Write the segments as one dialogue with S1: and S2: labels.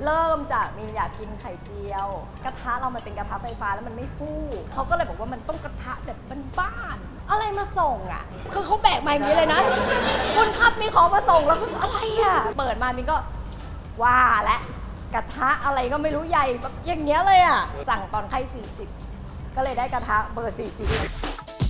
S1: ริ่มจากมีอยากกินไข่เจียวกระทะเรามันเป็นกระทะไฟฟ้าแล้วมันไม่ฟูเขาก็เลยบอกว่ามันต้องกระทะแบบบ้านๆอะไรมาส่งอ่ะคือเขาแบกมาอย่างนี้เลยนะคุณครับมีของมาส่งแล้วคืออะไรอ่ะเปิดมามินก็ว่าและกระทะอะไรก็ไม่รู้ใหญ่แบบอย่างเงี้ยเลยอ่ะสั่งตอนไข่40ก็เลยได้กระทะเบอร์40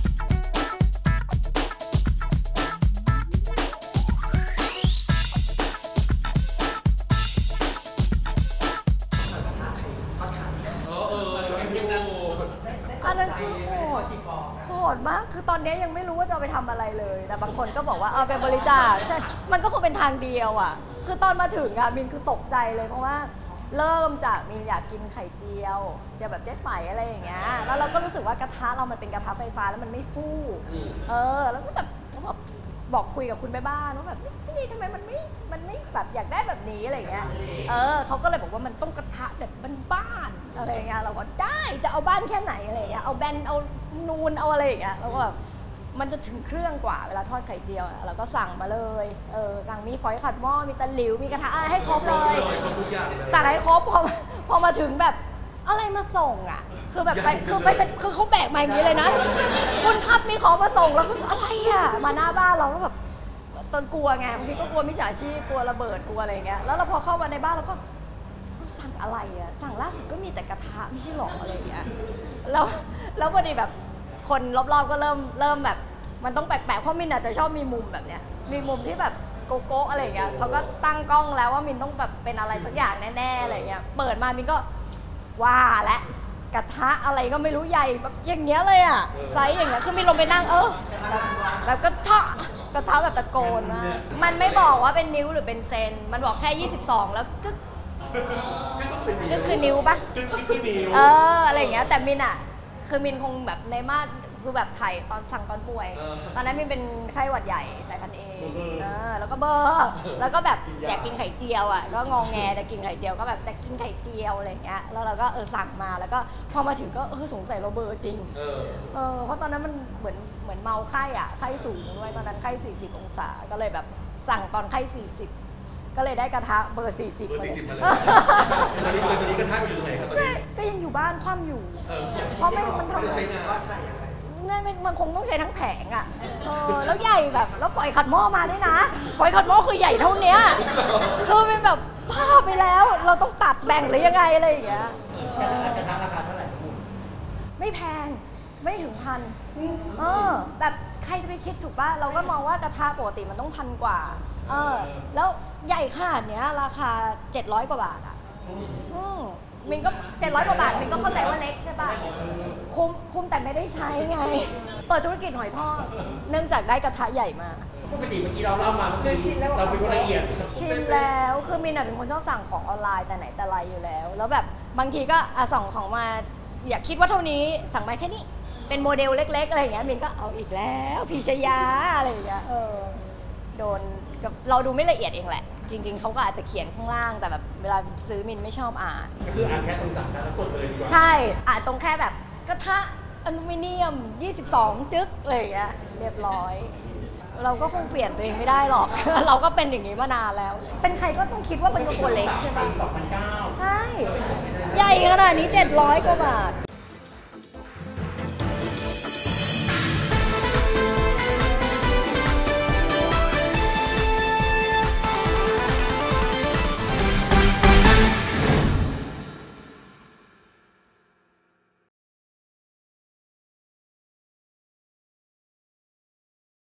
S1: อันนั้นคือโหดมากคือตอนนี้ยังไม่รู้ว่าจะไปทำอะไรเลยแต่บางคนก็บอกว่าเอาไปบริจาคใช่มันก็คงเป็นทางเดียวอ่ะคือตอนมาถึงอ่ะมินคือตกใจเลยเพราะว่าเริ่มจากมินอยากกินไข่เจียวจะแบบเจ๊ไฝอะไรอย่างเงี้ยแล้วเราก็รู้สึกว่ากระทะเรามันเป็นกระทะไฟฟ้าแล้วมันไม่ฟูแล้วก็แบบบอกคุยกับคุณแม่บ้านว่าแบบนี่ทำไมมันไม่แบบอยากได้แบบนี้อะไรเงี้ยเขาก็เลยบอกว่ามันต้องกระทะแบบบ้านๆอะไรเงี้ยเราก็ได้จะเอาบ้านแค่ไหนอะไรเงี้ยเอาแบนเอานูนเอาอะไรอย่างเงี้ยแล้วก็แบบมันจะถึงเครื่องกว่าเวลาทอดไข่เจียวเราก็สั่งมาเลยสั่งมีฝอยขัดหม้อมีตะหลิวมีกระทะให้ครบเลยสั่งให้ครบพอมาถึงแบบอะไรมาส่งอ่ะคือแบบคือเขาแบกมาอย่างนี้เลยนะคุณครับมีของมาส่งแล้วคืออะไรอ่ะมาหน้าบ้านเราแล้วแบบตอนกลัวไงบางทีก็กลัวมิจฉาชีพกลัวระเบิดกลัวอะไรอย่างเงี้ยแล้วเราพอเข้ามาในบ้านเราก็สั่งอะไรอ่ะสั่งล่าสุดก็มีแต่กระทะไม่ใช่หรออะไรอย่างเงี้ยแล้วพอดีแบบคนรอบๆก็เริ่มแบบมันต้องแปลกๆเพราะมินอาจจะชอบมีมุมแบบเนี้ยมีมุมที่แบบโกโก้อะไรอย่างเงี้ยเขาก็ตั้งกล้องแล้วว่ามินต้องแบบเป็นอะไรสักอย่างแน่ๆอะไรอย่างเงี้ยเปิดมามินก็ว่าและกระทะอะไรก็ไม่รู้ใหญ่แบบอย่างเงี้ยเลยอ่ะไซส์อย่างเงี้ยคือมินลงไปนั่งแบบกระทะแบบตะโกนมากมันไม่บอกว่าเป็นนิ้วหรือเป็นเซนมันบอกแค่22แล้วก็คือนิ้วปะอะไรอย่างเงี้ยแต่มินอ่ะคือมินคงแบบในมาตรคือแบบถ่ายตอนสั่งตอนป่วยตอนนั้นมินเป็นไข้หวัดใหญ่สายพันธุ์เอแล้วก็แล้วก็แบบอยากกินไข่เจียวอ่ะก็งองแงจะกินไข่เจียวก็แบบจะกินไข่เจียวอะไรอย่างเงี้ยแล้วเราก็สั่งมาแล้วก็พอมาถึงก็สงสัยเราเบอร์จริงเพราะตอนนั้นมันเหมือนเมาไข้อ่ะไข้สูงด้วยตอนนั้นไข้40องศาก็เลยแบบสั่งตอนไข้40ก็เลยได้กระทะเบอร์40มาเลยตอนนี้กระทะอยู่ตรงไหนครับตอนนี้ก็ยังอยู่บ้านคว่ำอยู่เพราะมันทำใช้งานมันคงต้องใช้ทั้งแผงอ่ะแล้วใหญ่แบบแล้วฝอยขัดหม้อมาด้วยนะฝอยขัดหม้อคือใหญ่เท่านี้คือเป็นแบบบ้าไปแล้วเราต้องตัดแบ่งหรือยังไงอะไรอย่างเงี้ยกระทะราคาเท่าไหร่ไม่แพงไม่ถึง1,000แบบใครจะไปคิดถูกป่ะเราก็มองว่ากระทะปกติมันต้อง1,000 กว่าแล้วใหญ่ขนาดเนี้ยราคา700 กว่าบาทอ่ะมินก็700 กว่าบาทมินก็เข้าใจว่าเล็กใช่ป่ะคุ้มแต่ไม่ได้ใช้ไงเปิดธุรกิจหอยทอดเนื่องจากได้กระทะใหญ่มา
S2: ปกติเมื่อกี้เราเล่ามาคือชินแล้วเราเป็นคนละเอียด
S1: ชินแล้วคือมินเป็นคนชอบสั่งของออนไลน์แต่ไหนแต่ไรอยู่แล้วแล้วแบบบางทีก็ส่งของมาอยากคิดว่าเท่านี้สั่งมาแค่นี้เป็นโมเดลเล็กๆอะไรอย่างเงี้ยมินก็เอาอีกแล้วพิชยาอะไรอย่างเงี้ยโดนกับเราดูไม่ละเอียดเองแหละจริงๆเขาก็อาจจะเขียนข้างล่างแต่แบบเวลาซื้อมินไม่ชอบอ่าน
S2: ก็คืออ่านแค่ตรงสั่งแล้วกดเลยดีกว่า
S1: ใช่อ่านตรงแค่แบบกระทะอลูมิเนียม22 จึ๊กอะไรอย่างเงี้ยเรียบร้อยเราก็คงเปลี่ยนตัวเองไม่ได้หรอก เราก็เป็นอย่างนี้มานานแล้วเป็นใครก็ต้องคิดว่าเป็นตัวเล็กใช่ไหม
S2: 2,900
S1: ใช่ใหญ่ขนาดนี้700 กว่าบาท